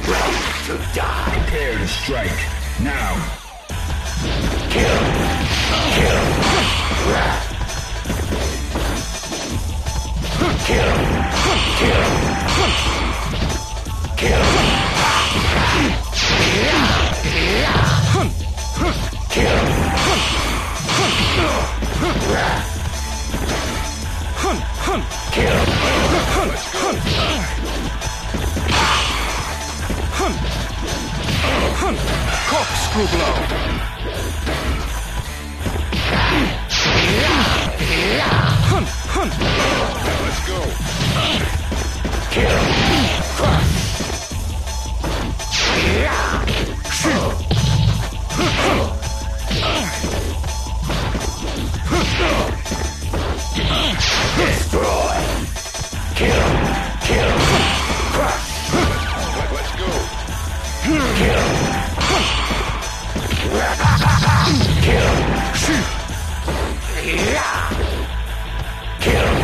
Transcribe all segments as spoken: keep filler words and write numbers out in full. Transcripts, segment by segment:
Ready to die. Prepare to strike. Now. Kill. Kill. Kill. Kill. Kill. Kill. Kill. Corkscrew blow. Let's go. Kill. Crush. Destroy. Kill. Kill. Crush. Let's go. Kill. Kill. Kill. Kill.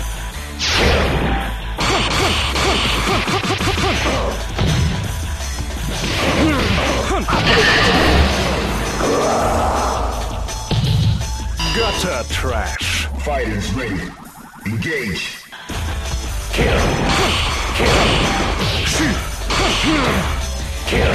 Gutter trash. Fighters ready. Engage. Kill. Kill. Kill.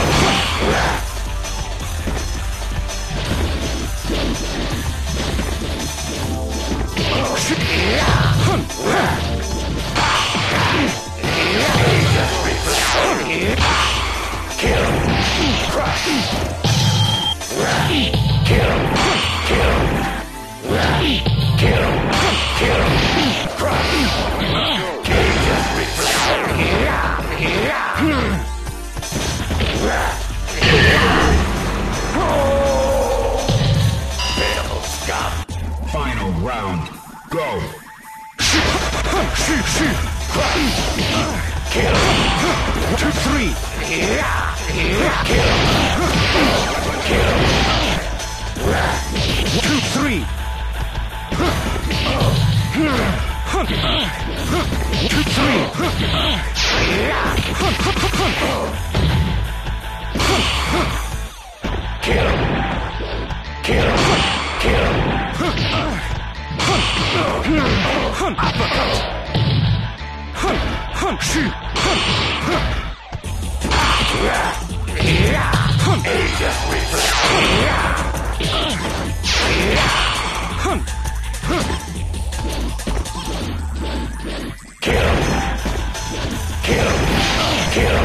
Kill. Crush. Kill. Kill. Kill. Kill. Crush. Cages Pitiful scum. Final round. Go. Kill. Two, three. Kill. Kill. Two, three. Two, three. Kill. Kill. Kill. Uppercut. Shoot. Aegis reflex. Kill. Kill. Kill.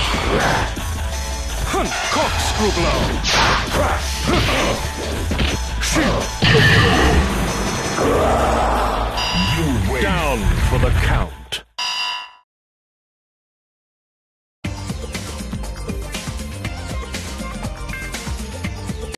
Corkscrew blow. Crush. Shoot. You win. Down for the count.